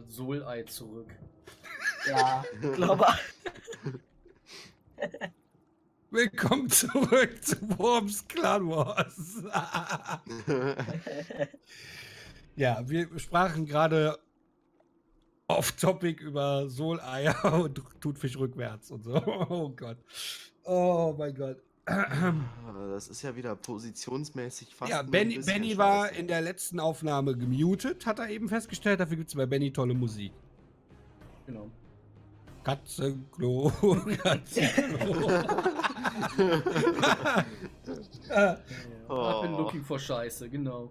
das Soul-Ei zurück. Ja, glaube. Willkommen zurück zu Worms Clan Wars. Ja, wir sprachen gerade off-topic über Soleier und Thunfisch rückwärts und so. Oh Gott. Oh mein Gott. Das ist ja wieder positionsmäßig fast. Ja, nur ein Benny bisschen war scheiße. in der letzten Aufnahme gemutet, hat er eben festgestellt. Dafür gibt es bei Benny tolle Musik. Genau. Katzenklo, Katzenklo. I've been looking for Scheiße, genau.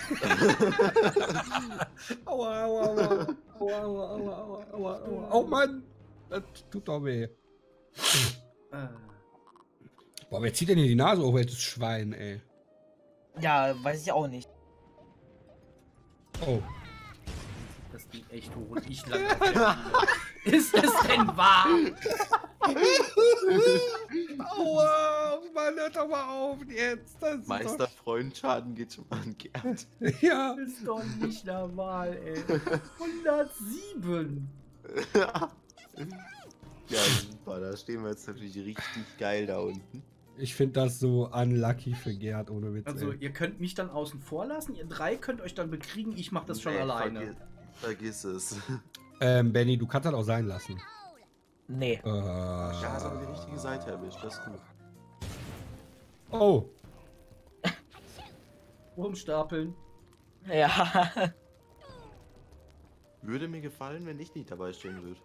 Aua, aua, aua. Aua, aua, aua, aua, aua, aua. Oh Mann, das tut doch weh. Boah, wer zieht denn hier die Nase hoch, welches Schwein, ey? Ja, weiß ich auch nicht. Oh. Das ging echt hoch und ich lag auf der Bühne. Ist es denn wahr? Aua, Mann, hört doch mal auf jetzt. Das ist Meisterfreundschaden geht schon mal an Gerd. Doch... Ja. Das ist doch nicht normal, ey. 107. Ja, super, da stehen wir jetzt natürlich richtig geil da unten. Ich finde das so unlucky für Gerd, ohne Witz. Also, ey. ihr könnt mich dann außen vor lassen, ihr drei könnt euch dann bekriegen, ich mach das schon Nee, alleine. Vergiss es. Benny, du kannst das auch sein lassen. Nee. Ja, hast aber die richtige Seite erwischt, das ist gut. Oh. Rumstapeln. Ja. Würde mir gefallen, wenn ich nicht dabei stehen würde.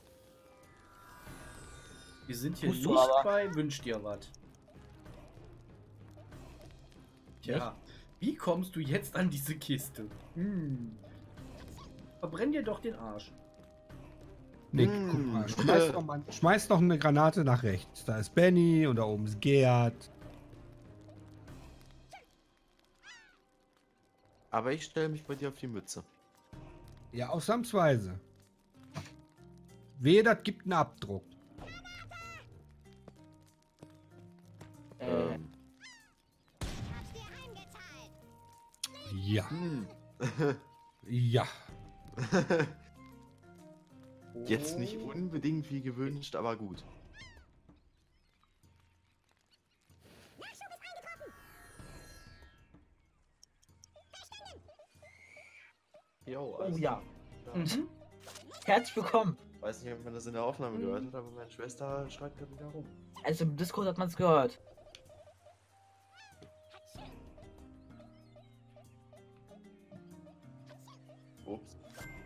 Wir sind hier Musst nicht du aber. bei Wünsch dir was. Tja, wie kommst du jetzt an diese Kiste? Verbrenn dir doch den Arsch. Nick, guck mal, schmeiß doch eine Granate nach rechts. Da ist Benny und da oben ist Gerd. Aber ich stelle mich bei dir auf die Mütze. Ja, ausnahmsweise. Wehe, das gibt einen Abdruck. Ja. Ja. Jetzt nicht unbedingt wie gewünscht, aber gut. Jo, Oh ja. Mhm. Herzlich willkommen. Weiß nicht, ob man das in der Aufnahme gehört hat, aber meine Schwester schreit gerade wieder rum. Also im Discord hat man es gehört. Ups.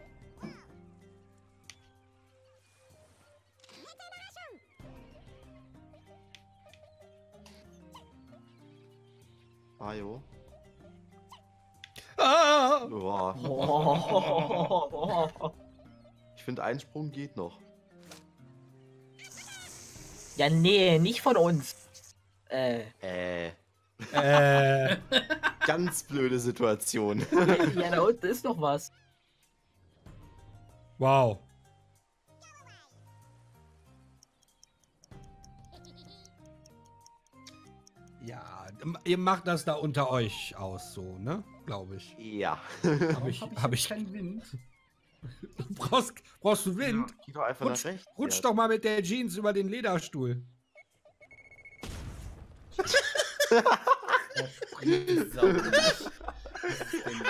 Mayo. Ah! Boah. Oh. Ich finde, ein Sprung geht noch. Ja, nee, nicht von uns. Ganz blöde Situation. Ja, da unten ist noch was. Wow. Ja, ihr macht das da unter euch aus, so, ne? Glaube ich. Ja. Hab ich. keinen Wind? Brauchst du Wind? Geh doch einfach nach rechts. Rutsch Ja. doch mal mit der Jeans über den Lederstuhl. Da springt die Sau nicht. Was ist denn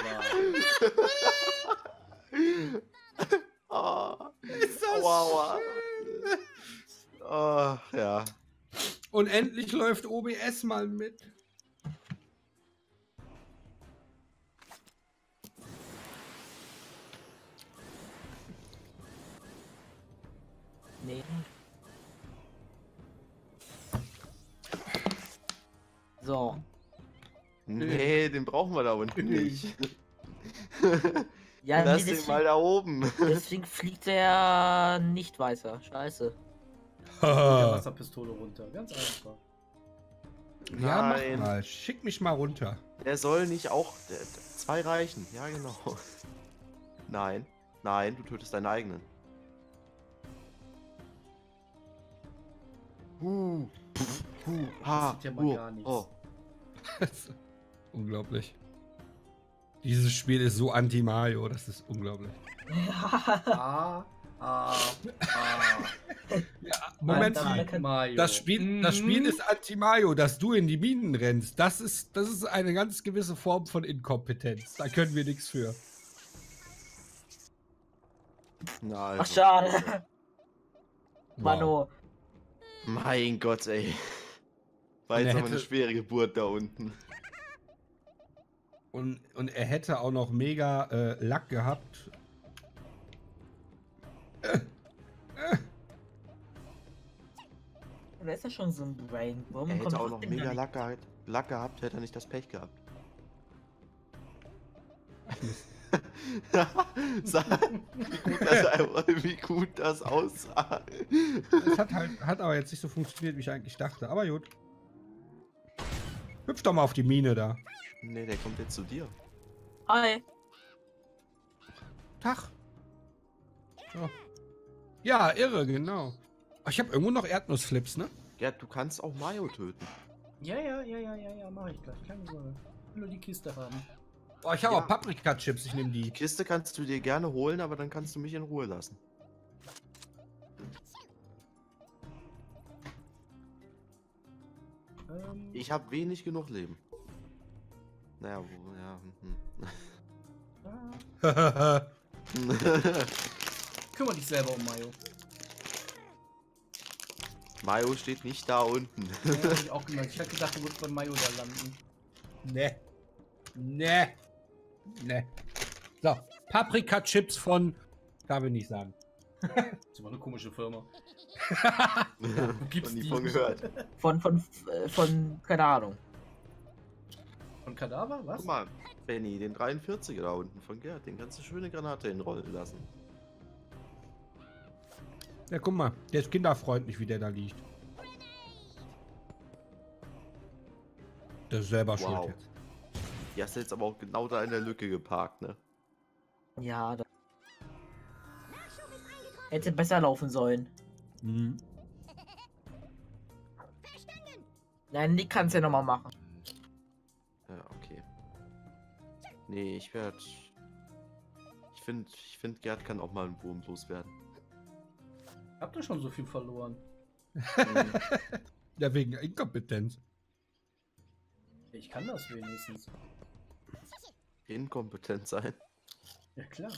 wahr? Oh, Ist das Aua. schön? oh, ja. Und endlich läuft OBS mal mit. Nee. So. Nee, den brauchen wir da unten nicht. Ja, Lass nee, den mal da oben. deswegen fliegt er nicht weiter. Scheiße. Mit der Wasserpistole runter. Ganz einfach. Ja, mach Nein. mal. Schick mich mal runter. Der soll nicht auch... Zwei reichen. Ja, genau. Nein. Nein, du tötest deinen eigenen. Das sieht ja mal gar nichts. Oh. Unglaublich. Dieses Spiel ist so anti-Mario, das ist unglaublich. Ah. Ja, Moment mal. Mario. Das Spiel ist anti-Mario, dass du in die Minen rennst. Das ist eine ganz gewisse Form von Inkompetenz. Da können wir nichts für. Na, Ach, schade. Wow. Mano. Mein Gott, ey. War Und jetzt er aber eine hätte- schwere Geburt da unten. Und er hätte auch noch mega Lack gehabt. Da ist ja schon so ein Brain. Warum Er kommt hätte auch noch trotzdem mega gar nicht- Lack gehabt, hätte er nicht das Pech gehabt. Wie gut das aussah. Das hat aber jetzt nicht so funktioniert, wie ich eigentlich dachte. Aber gut. Hüpf doch mal auf die Mine da. Nee, der kommt jetzt zu dir. Hi. Tag. So. Ja, irre, genau. Ach, ich habe irgendwo noch Erdnussflips, ne? Gerd, du kannst auch Mario töten. Ja, mach ich gleich. Keine Sorge. Ich will nur die Kiste haben. Oh, ich habe Ja. auch Paprika-Chips, ich nehme Die die. Kiste kannst du dir gerne holen, aber dann kannst du mich in Ruhe lassen. Ich habe wenig genug Leben. Naja, Kümmere dich selber um Mayo. Mario steht nicht da unten. Ja, hab ich auch gemerkt. Ich hatte gedacht, du würdest bei Mayo da landen. Ne. Ne. Ne. So, Paprika-Chips von... Darf ich nicht sagen. Das ist immer eine komische Firma. Wo gibt's nie die? von gehört. Von, keine Ahnung. Von Kadaver? Was? Guck mal, Benny, den 43er da unten von Gerd, den kannst du schöne Granate hinrollen lassen. Ja, guck mal, der ist kinderfreundlich, wie der da liegt. Der ist selber Wow. schuld jetzt. Die hast du jetzt aber auch genau da in der Lücke geparkt, ne? Ja, da. Hätte besser laufen sollen. Mhm. Nein, die kannst du ja nochmal machen. Ja, okay. Nee, ich werde... Ich find, Gerd kann auch mal einen Wurm loswerden. Habt ihr schon so viel verloren? Ja, wegen Inkompetenz. Ich kann das wenigstens. Inkompetent sein. Ja, klar.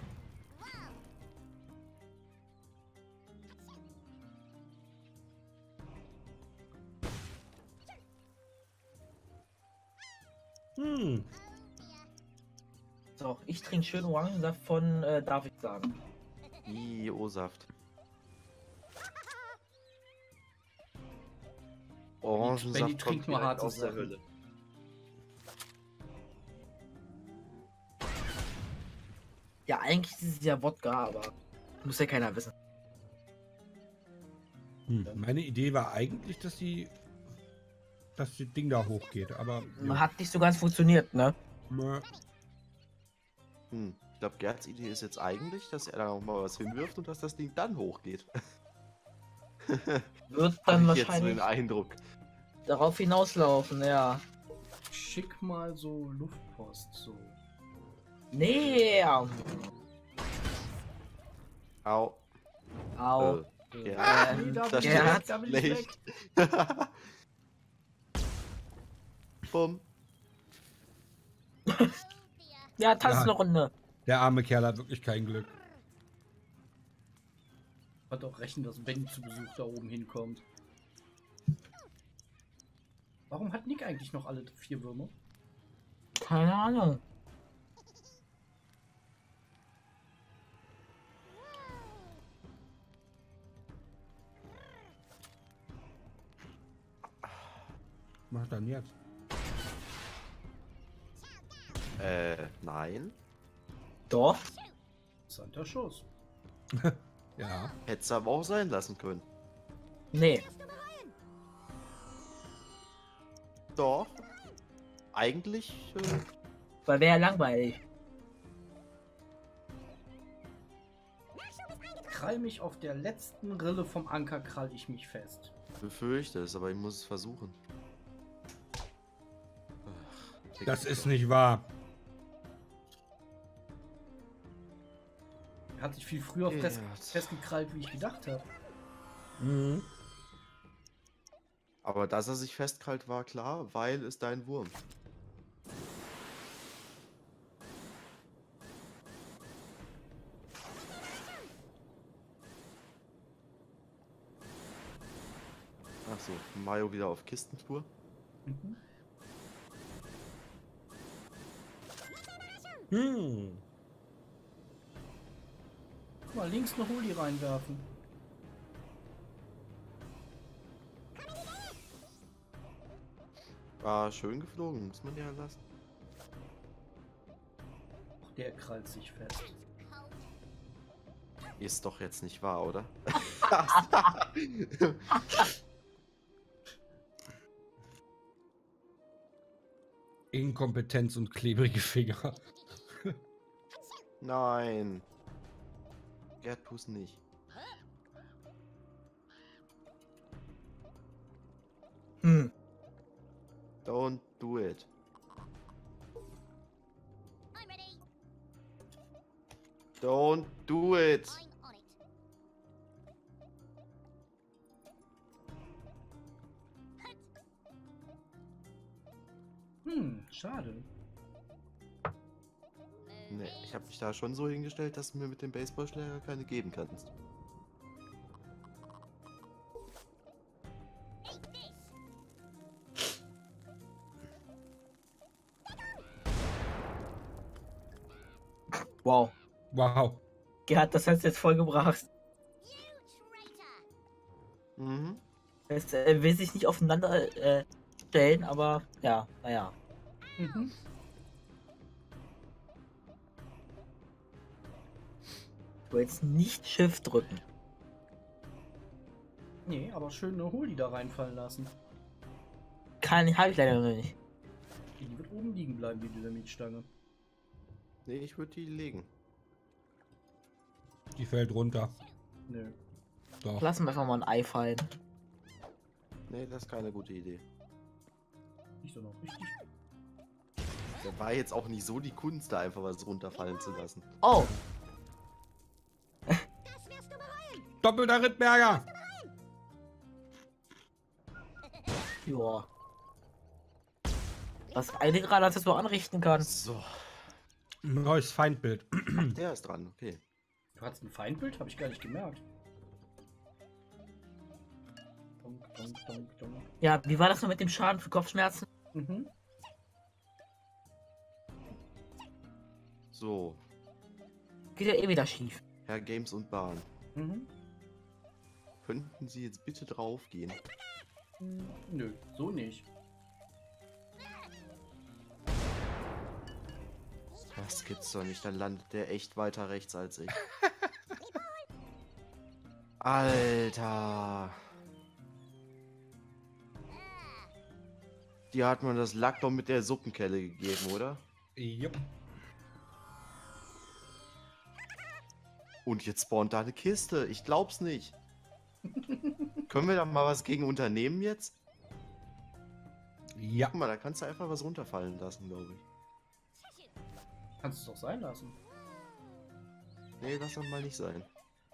Hm. So, ich trinke schön Orangensaft von, darf ich sagen. O-Saft. Orangensaft Benny trinkt kommt nur direkt harte aus der Sachen. Hölle. Ja, eigentlich ist es ja Wodka, aber muss ja keiner wissen. Meine Idee war eigentlich, dass das Ding da hochgeht, aber... Ja. Hat nicht so ganz funktioniert, ne? Ich glaube, Gerds Idee ist jetzt eigentlich, dass er da noch mal was hinwirft und dass das Ding dann hochgeht. Wird Hab dann ich jetzt so wahrscheinlich den Eindruck. darauf hinauslaufen, ja. Schick mal so Luftpost, so. Nee. Au. Au. Ja. Nee, da Das bin ich Gerhard weg, da bin ich weg. schlecht. Bumm. Ja, tanz Ja. eine Runde. Der arme Kerl hat wirklich kein Glück. Hat auch rechnen, dass Benny zu Besuch da oben hinkommt. Warum hat Nick eigentlich noch alle 4 Würmer? Keine Ahnung. Was dann jetzt? Nein. Doch. Interessanter Schuss. Ja. Hättest du aber auch sein lassen können. Nee. Doch. Eigentlich, Weil wäre ja langweilig. Krall mich auf der letzten Rille vom Anker, krall ich mich fest. befürchte es, aber ich muss es versuchen. Das ist nicht wahr. Hat sich viel früher Ja. festgekrallt, wie ich gedacht habe. Mhm. Aber dass er sich festkrallt, war klar, weil es dein Wurm. Achso, Mario wieder auf Kistentour. Mhm. Hm. Mal links eine Holi reinwerfen. War schön geflogen, muss man ja lassen. Der krallt sich fest. Ist doch jetzt nicht wahr, oder? Inkompetenz und klebrige Finger. Nein. Gerd, tu's nicht. Hm. Don't do it. I'm ready. Don't do it. I'm on it. Schade. Nee, ich habe mich da schon so hingestellt, dass du mir mit dem Baseballschläger keine geben kannst. Wow. Wow. Gerhard, das hast du jetzt voll gebracht. Mhm. Es will sich nicht aufeinander stellen, aber ja, naja. Mhm. Ich will jetzt nicht Shift drücken. Nee, aber schön eine Holi da reinfallen lassen. Habe ich leider noch nicht. Die wird oben liegen bleiben, die Dynamitstange. Nee, ich würde die legen. Die fällt runter. Nö. Doch. Lassen wir einfach mal ein Ei fallen. Nee, das ist keine gute Idee. Nicht doch noch richtig. Da war jetzt auch nicht so die Kunst, da einfach was runterfallen zu lassen. Oh, Doppelter Rittberger. ja. Das eine gerade, das du anrichten kannst. So, Neues Feindbild. der ist dran, okay. Du hattest ein Feindbild? Habe ich gar nicht gemerkt. Donk, donk, donk, donk. Ja, wie war das noch mit dem Schaden für Kopfschmerzen? Mhm. So, Geht ja eh wieder schief. Herr Games und Bahn. Mhm. Könnten Sie jetzt bitte draufgehen? Nö, so nicht. Das gibt's doch nicht, dann landet der echt weiter rechts als ich. Alter. Die hat man das Lack doch mit der Suppenkelle gegeben, oder? Jupp. Und jetzt spawnt da eine Kiste. Ich glaub's nicht. Können wir da mal was gegen unternehmen jetzt? Ja. Guck mal, da kannst du einfach was runterfallen lassen, glaube ich. Kannst du es doch sein lassen. Nee, lass doch mal nicht sein.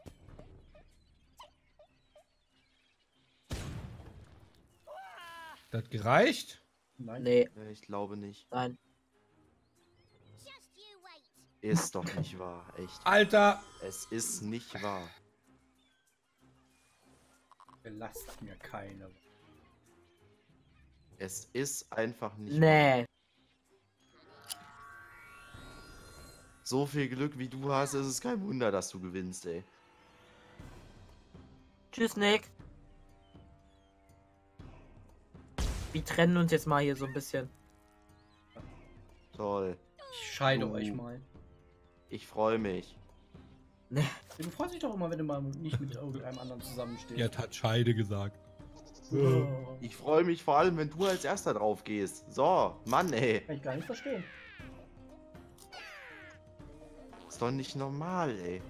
Das hat gereicht? Nein. Nee, Nee, ich glaube nicht. nein. Just you wait. Ist doch nicht wahr, echt. Alter. Es ist nicht wahr. Belastet mir keine. Es ist einfach nicht wahr. Nee. So viel Glück wie du hast, ist es kein Wunder, dass du gewinnst, ey. Tschüss, Nick. Wir trennen uns jetzt mal hier so ein bisschen. Toll. Ich scheide euch mal. Ich freue mich. Nee. Du freust dich doch immer, wenn du mal nicht mit irgendeinem anderen zusammenstehst. Jetzt hat Scheide gesagt. Oh. Ich freue mich vor allem, wenn du als erster drauf gehst. So, Mann, ey. Kann ich gar nicht verstehen. Ist doch nicht normal, ey.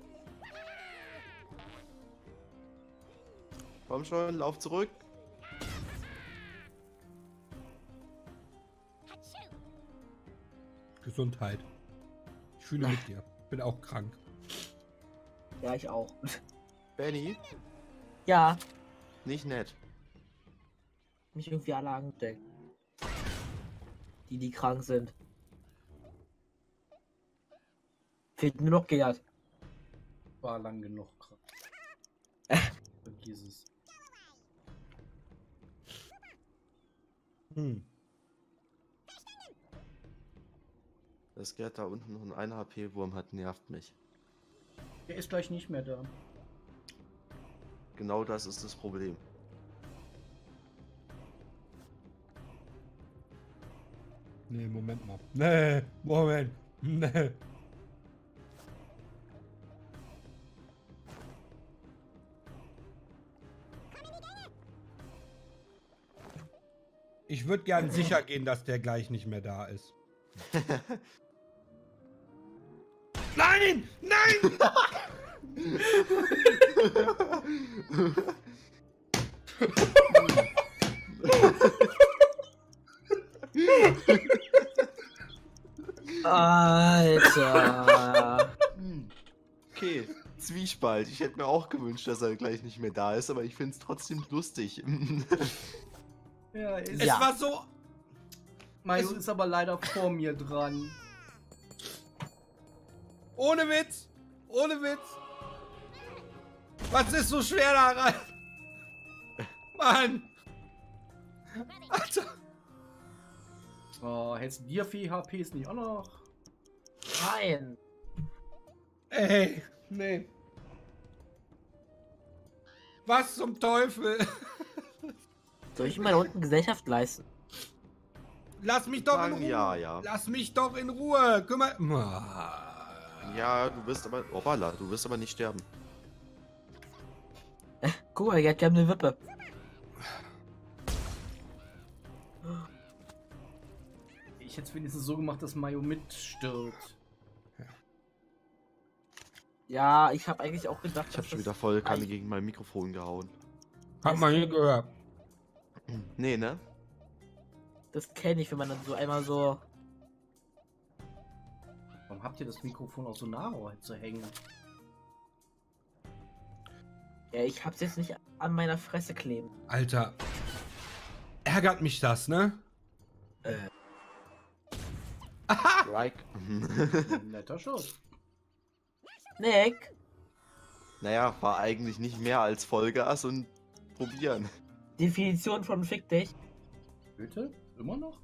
Komm schon, lauf zurück. Gesundheit. Ich fühle mit dir. Bin auch krank. Ja, ich auch. Benny, Ja, nicht nett. mich irgendwie alle angesteckt. Die krank sind. Fehlt nur noch Gerd. War lang genug. Vergiss es. Hm. Das Gerd da unten noch ein 1 HP-Wurm hat, nervt mich. Der ist gleich nicht mehr da. Genau das ist das Problem. Nee, Moment mal. Nee, Moment. Nee. Ich würde gern sicher gehen, dass der gleich nicht mehr da ist. Nein! Nein! Alter. Okay, Zwiespalt. Ich hätte mir auch gewünscht, dass er gleich nicht mehr da ist, aber ich finde es trotzdem lustig. Ja, ist Es Ja. war so. Mayo ist aber leider vor mir dran. Ohne Witz! Ohne Witz! Was ist so schwer daran? Mann! Alter! Oh, hältst du dir 4 HPs nicht auch noch? Nein. Ey! Nee. Was zum Teufel? Soll ich mal unten Gesellschaft leisten? Lass mich doch in Sagen Ruhe! ja, ja. Lass mich doch in Ruhe! Kümmer. Ja, du wirst aber. Hoppala, du wirst aber nicht sterben. Guck mal, Gerd, wir haben eine Wippe. Ich hätte es wenigstens so gemacht, dass Mayo mitstirbt. Ja, ich habe eigentlich auch gedacht, Ich habe schon das wieder voll Kanne gegen mein Mikrofon gehauen. Hat man hier gehört. Nee, ne? Das kenne ich, wenn man dann so einmal so. Warum habt ihr das Mikrofon auch so nah zu hängen? Ja, ich hab's jetzt nicht an meiner Fresse kleben. Alter. Ärgert mich das, ne? Like. Netter Schuss. Nick, Naja, war eigentlich nicht mehr als Vollgas und probieren. Definition von Fick dich. Bitte? Immer noch?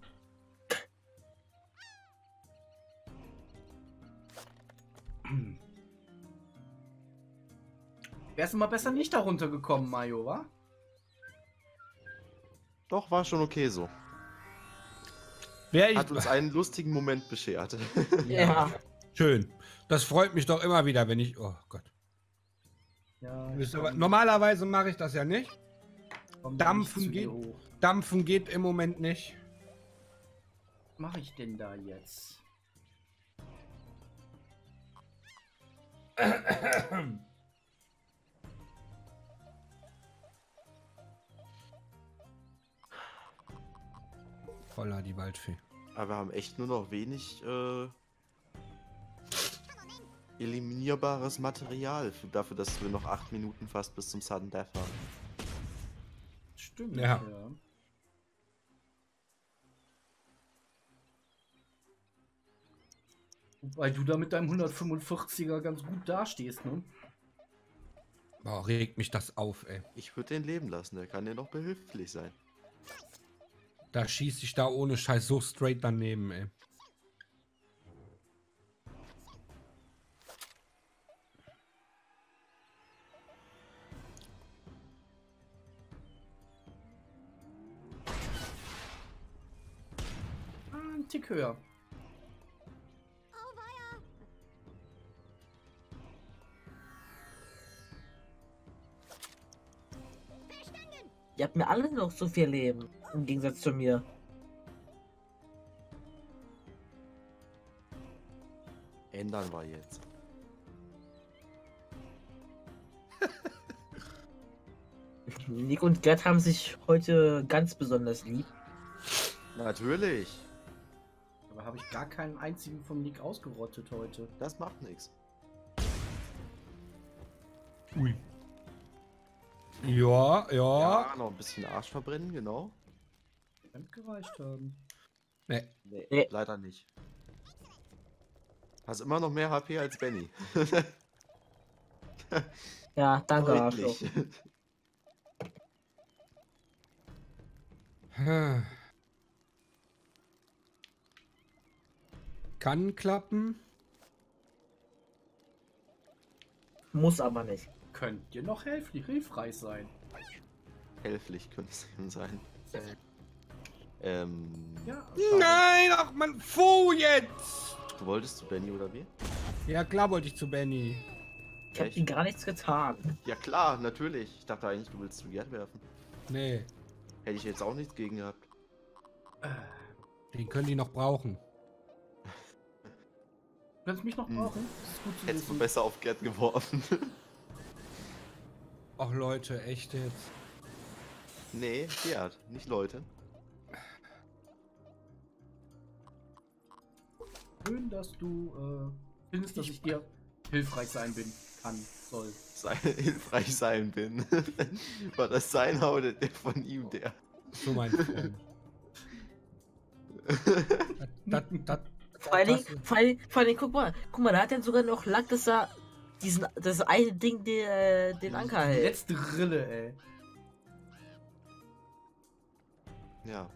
Wärst du mal besser nicht darunter gekommen, Mayo, wa? Doch, war schon okay so. Wer Hat uns einen lustigen Moment beschert. Ja. Schön. Das freut mich doch immer wieder, wenn ich. Oh Gott. Ja, Wisst ihr was? Normalerweise mache ich das ja nicht. komm Dampfen nicht zu geht. mir hoch. Dampfen geht im Moment nicht. Was mache ich denn da jetzt? Voller die Waldfee. Aber wir haben echt nur noch wenig eliminierbares Material dafür, dass wir noch 8 Minuten fast bis zum Sudden Death haben. Stimmt, Ja. ja. Wobei du da mit deinem 145er ganz gut dastehst, ne? Boah, regt mich das auf, ey. Ich würde den leben lassen, der kann dir noch behilflich sein. Da schieße ich da ohne Scheiß so straight daneben, ey. Ein Tick höher. Ihr habt mir alle noch so viel Leben. Im Gegensatz zu mir. Ändern wir jetzt. Nick und Gerd haben sich heute ganz besonders lieb. Natürlich. Aber habe ich gar keinen einzigen vom Nick ausgerottet heute. Das macht nichts. Ui. Ja, ja. Ja, noch ein bisschen Arsch verbrennen, genau. Könnte gereicht haben. Nee. Nee, Nee. leider nicht. Hast immer noch mehr HP als Benny. Ja, danke, Arschloch. Deutlich. Kann klappen. Muss aber nicht. Könnt ihr noch hilfreich sein? Helflich könnte es ihm sein. Ja. Nein, ach man, Fu jetzt! Du wolltest zu Benny oder wie? Ja, klar wollte ich zu Benny. Ich hab Echt? ihm gar nichts getan. Ja klar, natürlich. Ich dachte eigentlich, du willst zu Gerd werfen. Nee, Hätte ich jetzt auch nichts gegen gehabt. den können die noch brauchen. Kannst mich noch Hm. brauchen? Das ist gut zu Hättest du wissen. besser auf Gerd geworfen. Ach Leute, echt jetzt. Nee, Gerd, nicht Leute. Schön, dass du findest, dass ich dir hilfreich sein soll. Hilfreich sein bin. War das seiner oder der von ihm der? So mein Freund. Das, Vor allen Dingen, guck mal, da hat er sogar noch Lack, dass er das eine Ding den Anker Die hält. letzte Rille, ey. Ja.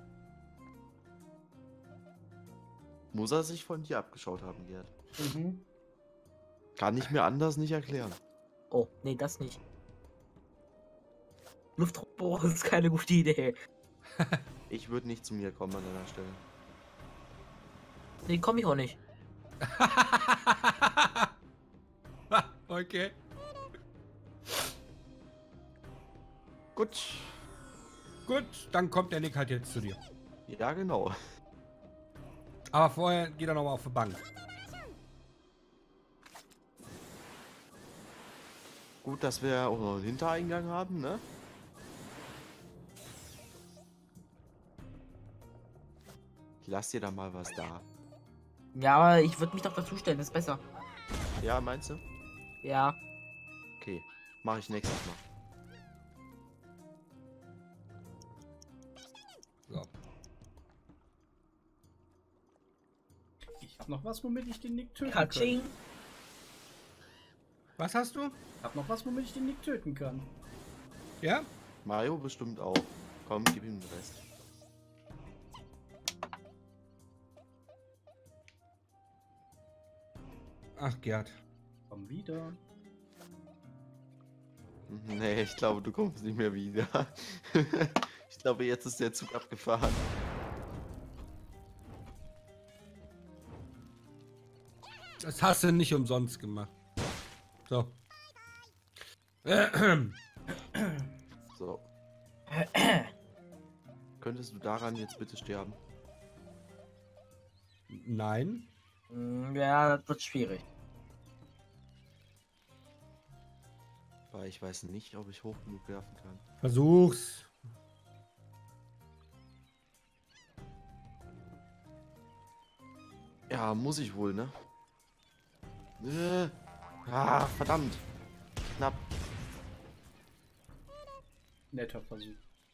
Muss er sich von dir abgeschaut haben, Gerd. Mhm. Kann ich mir anders nicht erklären. Oh, nee, das nicht. Luftdruckbohrer ist keine gute Idee. Ich würde nicht zu mir kommen an deiner Stelle. Nee, komm ich auch nicht. okay. Gut. Gut, dann kommt der Nick halt jetzt zu dir. Ja, genau. Aber vorher geht er nochmal auf die Bank. Gut, dass wir auch noch einen Hintereingang haben, ne? Ich lass dir da mal was da. Ja, aber ich würde mich doch dazu stellen, das ist besser. Ja, meinst du? Ja. Okay, mache ich nächstes Mal. So. Ich hab noch was, womit ich den Nick töten Katsching. kann. Was hast du? Ich hab noch was, womit ich den Nick töten kann. Ja? Mario bestimmt auch. Komm, gib ihm den Rest. Ach, Gerd. Komm wieder. Nee, ich glaube, du kommst nicht mehr wieder. Ich glaube, jetzt ist der Zug abgefahren. Das hast du nicht umsonst gemacht. So. So. Könntest du daran jetzt bitte sterben? Nein. Ja, das wird schwierig. Weil ich weiß nicht, ob ich hoch genug werfen kann. Versuch's. Ja, muss ich wohl, ne? Ah, verdammt. Knapp. Netter Versuch.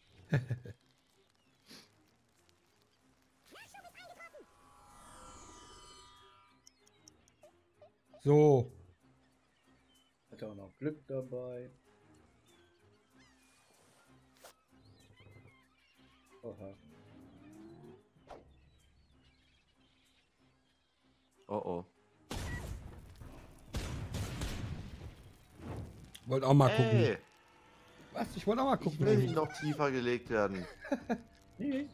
So. Hat auch noch Glück dabei. Oha. Oh oh. Wollte auch mal gucken. Hey, Was? Ich wollte auch mal ich gucken. will nicht noch tiefer gelegt werden. Nee.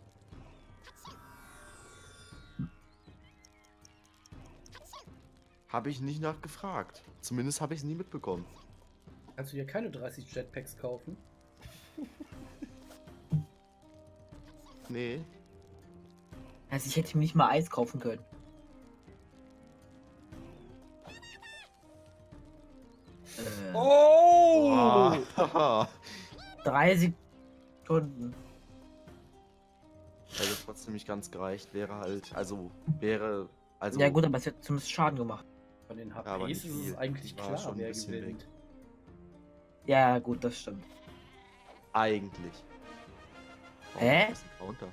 Habe ich nicht nachgefragt. Zumindest habe ich es nie mitbekommen. Kannst du dir keine 30 Jetpacks kaufen? Nee. Also ich hätte mir nicht mal Eis kaufen können. Oh! Haha. 3 Sekunden. Hätte trotzdem nicht ganz gereicht. Wäre halt, also, also. Ja gut, aber es hat zumindest Schaden gemacht. Von den aber HPs nicht ist viel. es eigentlich War klar, schon ein wer bisschen gewinnt. Ja, gut, das stimmt. Eigentlich. Hä? Das ist ein Counter.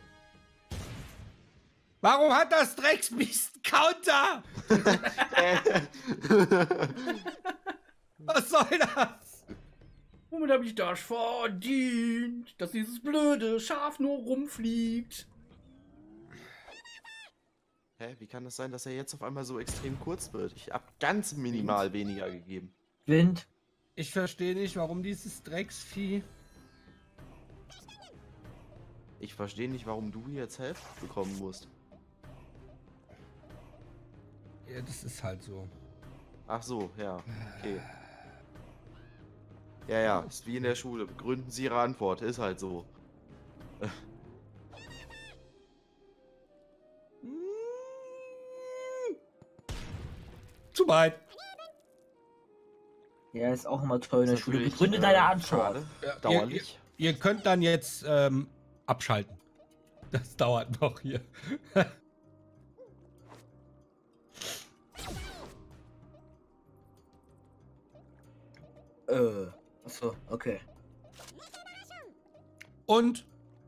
Warum hat das Drecksbiest Counter? Was soll das? Womit habe ich das verdient? Dass dieses blöde Schaf nur rumfliegt. Hä, wie kann das sein, dass er jetzt auf einmal so extrem kurz wird? Ich habe ganz minimal weniger gegeben. Wind. Ich verstehe nicht, warum dieses Drecksvieh. Ich verstehe nicht, warum du jetzt Hälfte bekommen musst. Ja, das ist halt so. Ach so, ja, okay. Ja, ja, ist wie in der Schule. Begründen Sie Ihre Antwort, ist halt so. Zu weit. Ja, ist auch immer toll in der Ist Schule. natürlich, Begründe deine Antwort. schade. Ja, Dauerlich. Ihr könnt dann jetzt abschalten. Das dauert noch hier. Achso, okay. Und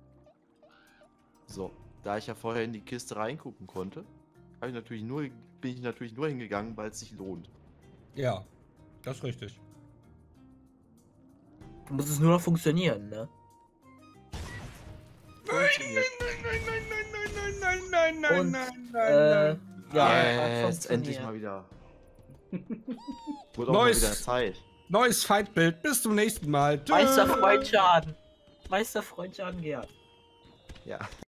So, da ich ja vorher in die Kiste reingucken konnte, bin ich natürlich nur hingegangen, weil es sich lohnt. ja, das ist richtig. Muss es nur noch funktionieren, ne? Funktioniert. Und, Ja, hat Jetzt endlich funktioniert. mal wieder. Wurde auch Neues- mal wieder Zeit. Neues Fightbild. Bis zum nächsten Mal. Tschüss. Meister Freundschaden. Meister Freundschaden, Gerd. Ja.